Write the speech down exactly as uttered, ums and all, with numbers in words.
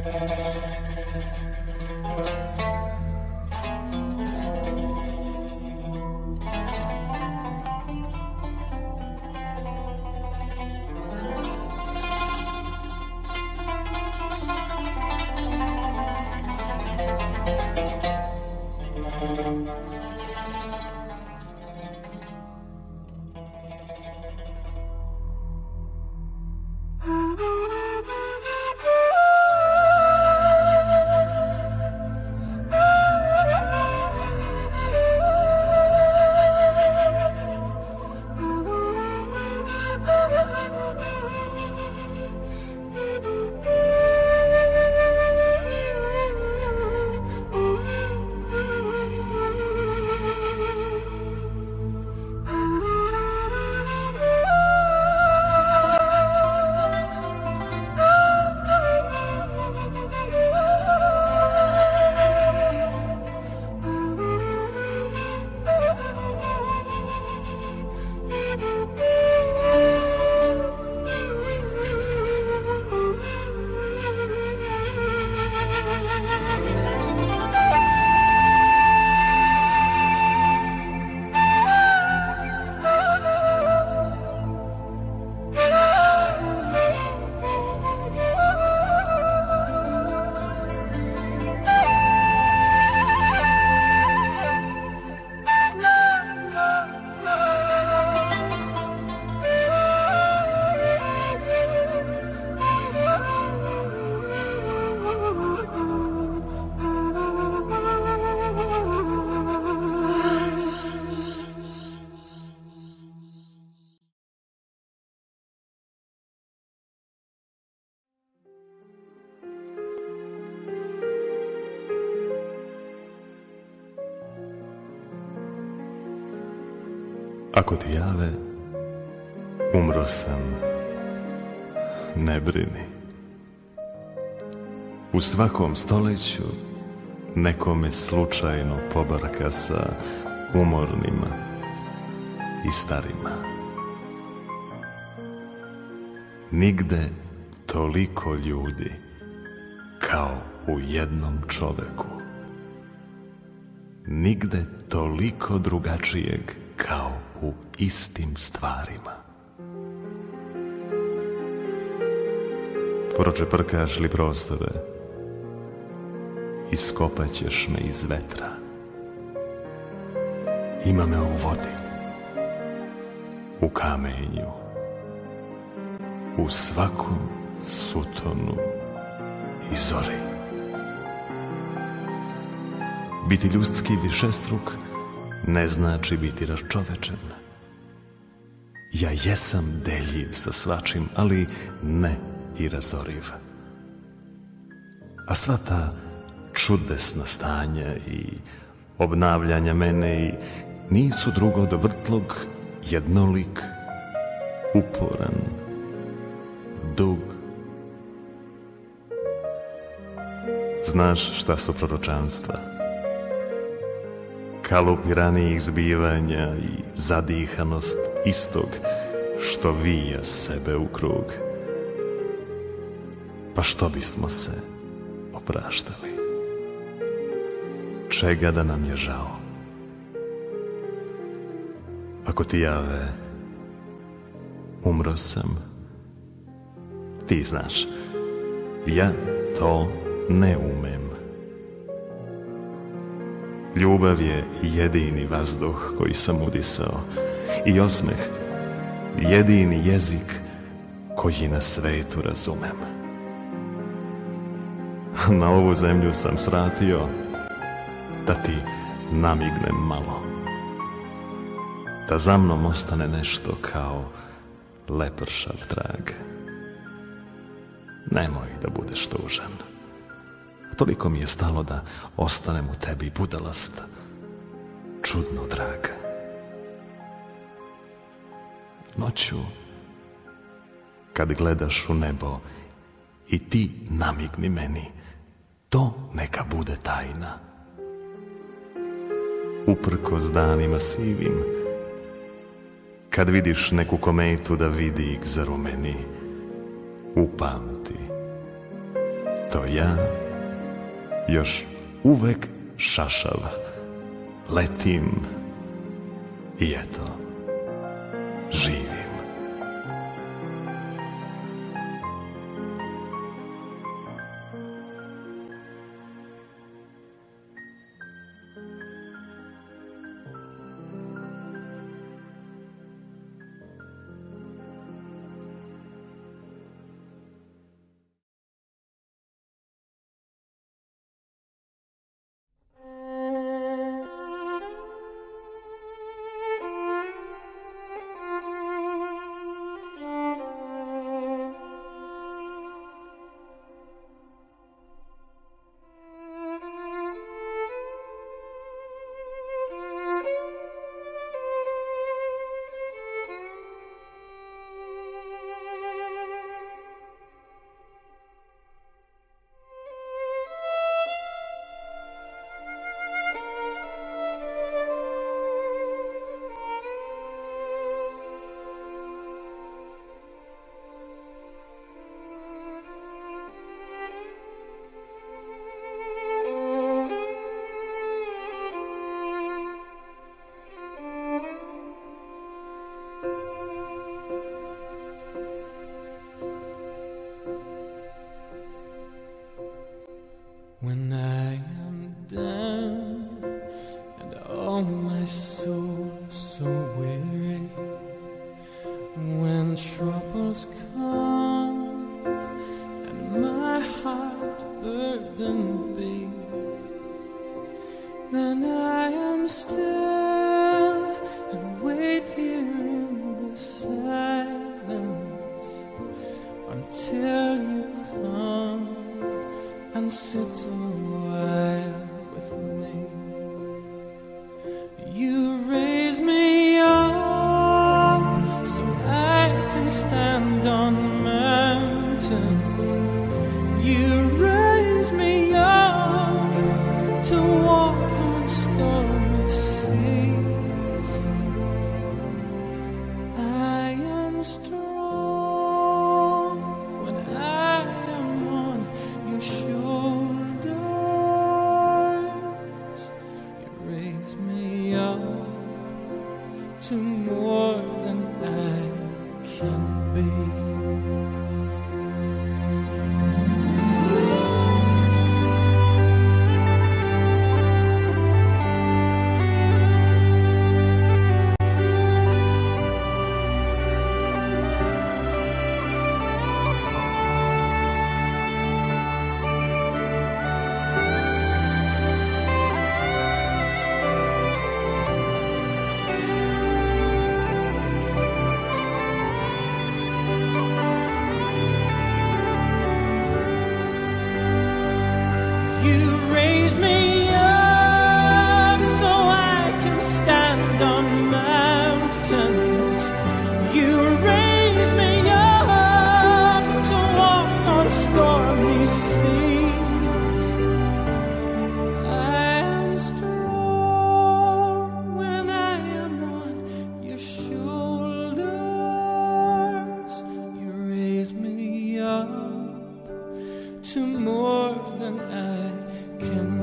Ako ti jave, umro sam, ne brini. U svakom stoleću nekome slučajno pobarka sa umornima i starima. Nigde toliko ljudi kao u jednom čoveku. Nigde toliko drugačijeg kao u istim stvarima. Pročeprkaš li prostore, iskopaćeš me iz vetra. Ima me u vodi, u kamenju, u svakom sutonu i zori. Biti ljudski višestruk ne znači biti raščovečen. Ja jesam deljiv sa svačim, ali ne i razoriv. A sva ta čudesna stanja i obnavljanja mene i nisu drugo do vrtlog, jednolik, uporan, dug. Znaš šta su proročanstva? Kalup ranijih zbivanja i zadihanost istog što vija sebe u krug. Pa što bismo se opraštali? Čega da nam je žao? Ako ti jave, umro sam, ti znaš, ja to ne umem. Ljubav je jedini vazduh koji sam udisao i osmeh jedini jezik koji na svetu razumem. Na ovu zemlju sam sratio da ti namignem malo, da za mnom ostane nešto kao lepršav trag. Nemoj da budeš tužan. Toliko mi je stalo da ostanem u tebi budalast, čudno draga. Noću, kad gledaš u nebo i ti namigni meni, to neka bude tajna. Uprkos danima sivim, kad vidiš neku kometu da vidi ih zarumeni, upamti, Eto ja, još uvek šašav, letim i eto, živim. When I am down and all my soul so weary, when troubles come and my heart burdened be, then I am still and wait here in the silence until you come and sit a while with me. You raise me up so I can stand on mountains. You raise me up to walk on stormy seas. I am strong when I am on your shoulders. You raise me up to more than I can be. You raise me up so I can stand on mountains. You raise me up to walk on stormy seas. I am strong when I am on your shoulders. You raise me up to more than I can